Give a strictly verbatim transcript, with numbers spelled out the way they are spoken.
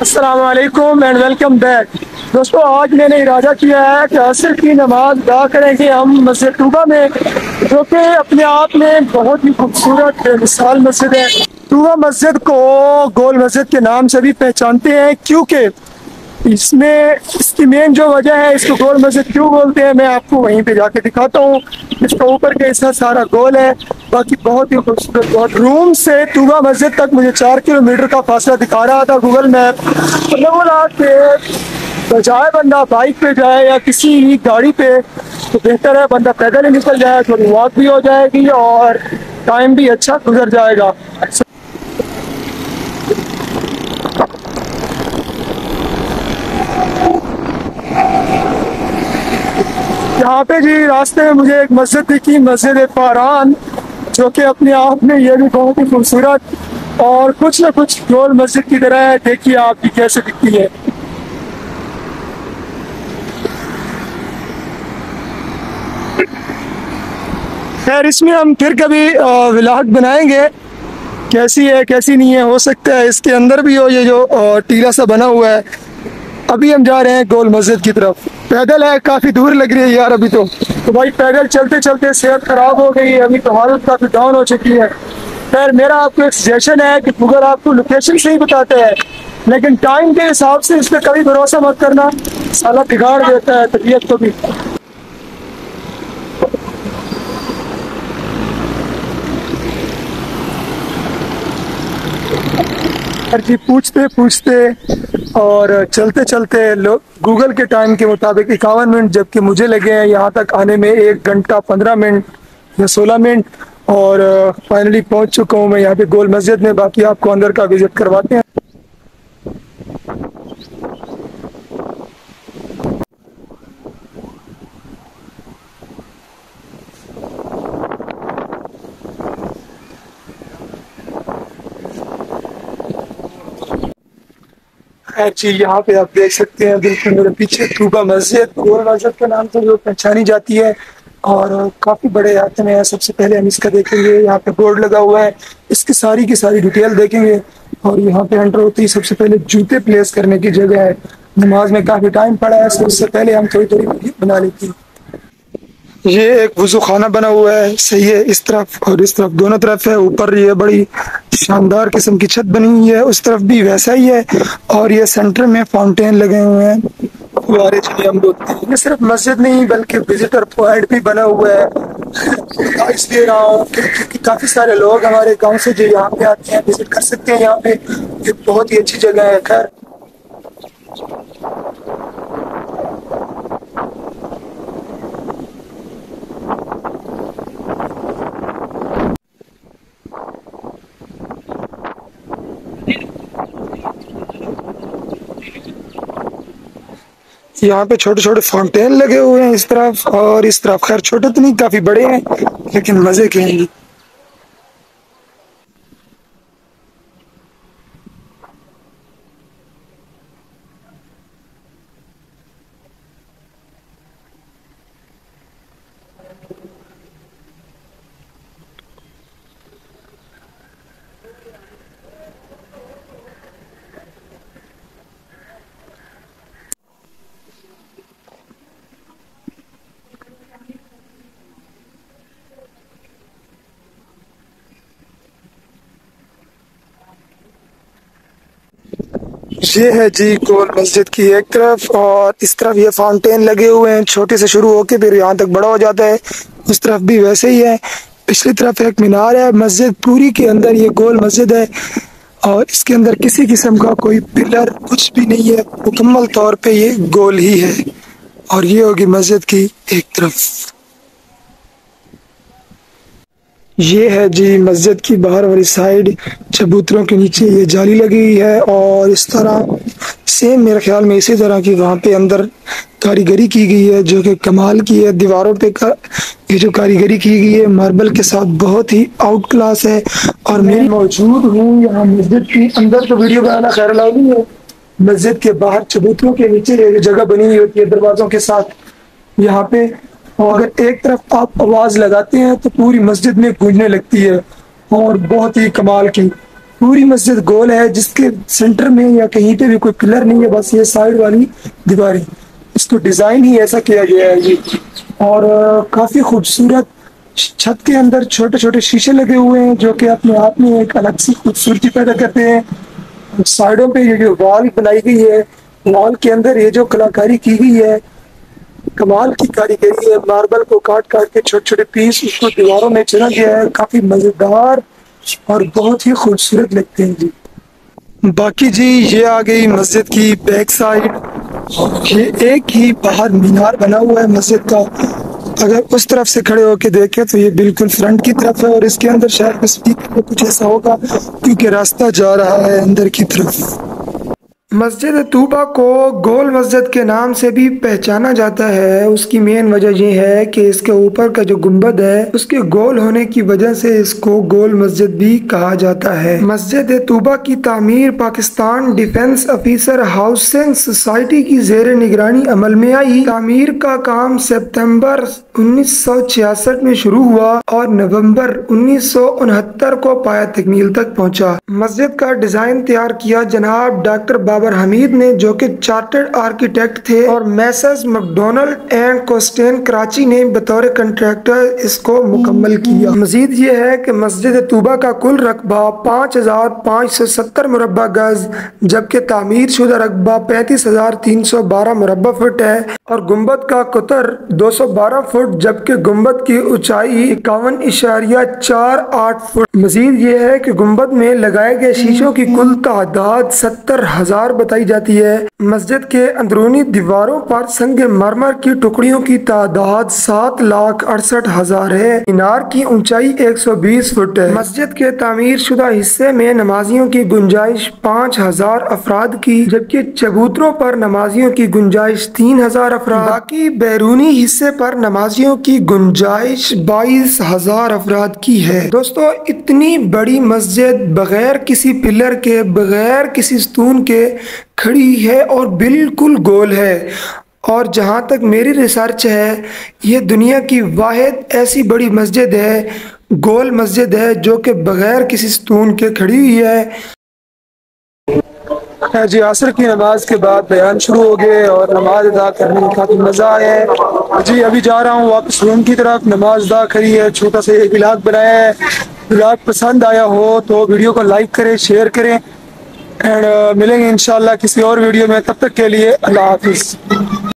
अस्सलामुअलैकुम and welcome back. दोस्तों, आज मैंने इरादा किया है कि असर की नमाज अदा करेंगे हम मस्जिद तूबा में, जो कि अपने आप में बहुत ही खूबसूरत बेमिसाल मस्जिद है। तूबा मस्जिद को गोल मस्जिद के नाम से भी पहचानते हैं, क्योंकि इसमें इसकी मेन जो वजह है, इसको गोल मस्जिद क्यों बोलते हैं मैं आपको वहीं पे जाके दिखाता हूँ। इसका ऊपर का हिस्सा सारा गोल है, बाकी बहुत ही खूबसूरत। बहुत रूम से तूबा मस्जिद तक मुझे चार किलोमीटर का फासला दिखा रहा था गूगल मैप। तो मैं बोला कि बजाय बंदा बाइक पे जाए या किसी गाड़ी पे, तो बेहतर है बंदा पैदल ही निकल जाए, थोड़ी वॉक भी हो जाएगी और टाइम भी अच्छा गुजर जाएगा। यहाँ पे जी रास्ते में मुझे एक मस्जिद दिखी, मस्जिद फारान, जो कि अपने आप में ये भी बहुत ही खूबसूरत और कुछ न कुछ गोल मस्जिद की तरह है। देखिए आप भी कैसे दिखती है। खैर, इसमें हम फिर कभी व्लॉग बनाएंगे, कैसी है कैसी नहीं है। हो सकता है इसके अंदर भी हो ये जो टीला सा बना हुआ है। अभी हम जा रहे हैं गोल मस्जिद की तरफ। पैदल है, काफी दूर लग रही है यार अभी तो तो भाई पैदल चलते चलते सेहत खराब हो गई है, अभी तो हालत काफी डाउन हो चुकी है। खैर, मेरा आपको एक सजेशन है कि गूगल आपको लोकेशन सही बताते हैं, लेकिन टाइम के हिसाब से इस पर कभी भरोसा मत करना, साला बिगाड़ देता है तबीयत को भी। हर चीज पूछते पूछते और चलते चलते लोग गूगल के टाइम के मुताबिक इक्यावन मिनट, जबकि मुझे लगे हैं यहाँ तक आने में एक घंटा पंद्रह मिनट या सोलह मिनट। और फाइनली पहुँच चुका हूँ मैं यहाँ पे गोल मस्जिद में। बाकी आपको अंदर का विजिट करवाते हैं। जी, यहाँ पे आप देख सकते हैं बिल्कुल मेरे पीछे तूबा मस्जिद, गोल मस्जिद के नाम से जो पहचानी जाती है और काफ़ी बड़े आते हैं। सबसे पहले हम इसका देखेंगे, यहाँ पे बोर्ड लगा हुआ है, इसकी सारी की सारी डिटेल देखेंगे। और यहाँ पे एंटर होते ही सबसे पहले जूते प्लेस करने की जगह है। नमाज में काफ़ी टाइम पड़ा है, so उससे पहले हम थोड़ी थोड़ी वीडियो बना लेते हैं। ये एक वजू खाना बना हुआ है, सही है, इस तरफ और इस तरफ दोनों तरफ है। ऊपर ये बड़ी शानदार किस्म की छत बनी हुई है, उस तरफ भी वैसा ही है। और ये सेंटर में फाउंटेन लगे हुए हैं, फुवारे जिन्हें हम बोलते हैं। ये सिर्फ मस्जिद नहीं बल्कि विजिटर पॉइंट भी बना हुआ है। इसलिए रहा हूँ क्योंकि काफी सारे लोग हमारे गांव से जो यहाँ पे आते हैं विजिट कर सकते हैं। यहाँ पे एक बहुत ही अच्छी जगह है। खैर, यहाँ पे छोटे छोटे फाउंटेन लगे हुए हैं इस तरफ और इस तरफ। खैर, छोटे तो नहीं, काफी बड़े हैं, लेकिन मजे के हैं। ये है जी गोल मस्जिद की एक तरफ, और इस तरफ ये फाउंटेन लगे हुए हैं, छोटे से शुरू होके फिर यहाँ तक बड़ा हो जाता है। उस तरफ भी वैसे ही है। पिछली तरफ एक मीनार है। मस्जिद पूरी के अंदर ये गोल मस्जिद है और इसके अंदर किसी किस्म का कोई पिलर कुछ भी नहीं है, मुकम्मल तौर पे ये गोल ही है। और ये होगी मस्जिद की एक तरफ। ये है जी मस्जिद की बाहर वाली साइड, चबूतरों के नीचे ये जाली लगी हुई है। और इस तरह सेम मेरे ख्याल में इसी तरह की वहाँ पे अंदर कारीगरी की गई है, जो कि कमाल की है। दीवारों पे का ये जो कारीगरी की गई है मार्बल के साथ, बहुत ही आउट क्लास है। और मैं मौजूद हूँ यहाँ मस्जिद के अंदर, तो वीडियो बनाना खैर अलाउ नहीं है। मस्जिद के बाहर चबूतरों के नीचे ये जगह बनी हुई होती है दरवाजों के साथ यहाँ पे। और अगर एक तरफ आप आवाज लगाते हैं तो पूरी मस्जिद में गूंजने लगती है, और बहुत ही कमाल की। पूरी मस्जिद गोल है, जिसके सेंटर में या कहीं पे भी कोई पिलर नहीं है, बस ये साइड वाली दीवारें, इसको डिजाइन ही ऐसा किया गया है ये। और काफी खूबसूरत, छत के अंदर छोटे छोटे शीशे लगे हुए हैं जो कि अपने आप में एक अलग सी खूबसूरती पैदा करते हैं। साइडों पे ये जो वॉल बनाई गई है, वॉल के अंदर ये जो कलाकारी की गई है, कमाल की कारीगरी है। मार्बल को काट काट के छोटे छोटे पीस उसको दीवारों में चुना गया है, काफी मजेदार और बहुत ही खूबसूरत लगते हैं जी। बाकी जी ये आ गई मस्जिद की बैक साइड। ये एक ही बाहर मीनार बना हुआ है मस्जिद का, अगर उस तरफ से खड़े होके देखें तो ये बिल्कुल फ्रंट की तरफ है, और इसके अंदर शायद स्पीकर में कुछ ऐसा होगा क्योंकि रास्ता जा रहा है अंदर की तरफ। मस्जिद तूबा को गोल मस्जिद के नाम से भी पहचाना जाता है। उसकी मेन वजह यह है कि इसके ऊपर का जो गुंबद है उसके गोल होने की वजह से इसको गोल मस्जिद भी कहा जाता है। मस्जिद तूबा की तामीर Pakistan defence officer housing society की जेर निगरानी अमल में आई। तामीर का काम सितंबर उन्नीस सौ छियासठ में शुरू हुआ और नवंबर उन्नीस सौ उनहत्तर को पाया तकमील तक पहुंचा। मस्जिद का डिजाइन तैयार किया जनाब डॉक्टर बाबर हमीद ने, जो कि चार्टर्ड आर्किटेक्ट थे, और Messrs McDonald and Costen Karachi ने बतौर कंट्रैक्टर इसको मुकम्मल किया। मजीद ये है कि मस्जिद तूबा का कुल रकबा पाँच हजार पाँच सौ सत्तर मुरब्बा गज, जबकि तामीर शुदा रकबा पैंतीस हजार तीन सौ बारह मुरब्बा फुट है, और गुम्बद का कुतर दो सौ बारह फुट, जबकि गुम्बद की ऊंचाई इक्यावन इशारिया चार आठ फुट। मजीद ये है कि गुम्बद में लगाए गए शीशों की कुल तादाद सत्तर हजार बताई जाती है। मस्जिद के अंदरूनी दीवारों पर संगे मरमर की टुकड़ियों की तादाद सात लाख अड़सठ हजार है। मीनार की ऊंचाई एक सौ बीस फुट है। मस्जिद के तामीर शुदा हिस्से में नमाजियों की गुंजाइश पाँच हजार अफराद की, जबकि चबूतरों पर नमाजियों की गुंजाइश तीन हजार अफराद, बाकी बैरूनी हिस्से पर नमाजियों की गुंजाइश बाईस हजार अफराद की है। दोस्तों इतनी बड़ी मस्जिद बगैर किसी पिलर के, बगैर किसी स्तून के खड़ी है और बिल्कुल गोल है, और जहां तक मेरी रिसर्च है ये दुनिया की वाहिद ऐसी बड़ी मस्जिद है, गोल मस्जिद है, जो कि बगैर किसी स्तून के खड़ी हुई है। जी असर की नमाज के बाद बयान शुरू हो गए और नमाज अदा करने में काफ़ी मज़ा आया है जी। अभी जा रहा हूँ वापस रूम की तरफ। नमाज अदा करी है, छोटा सा एक व्लॉग बनाया है। व्लॉग पसंद आया हो तो वीडियो को लाइक करें, शेयर करें, एंड uh, मिलेंगे इंशाल्लाह किसी और वीडियो में। तब तक के लिए अल्लाह हाफिज़।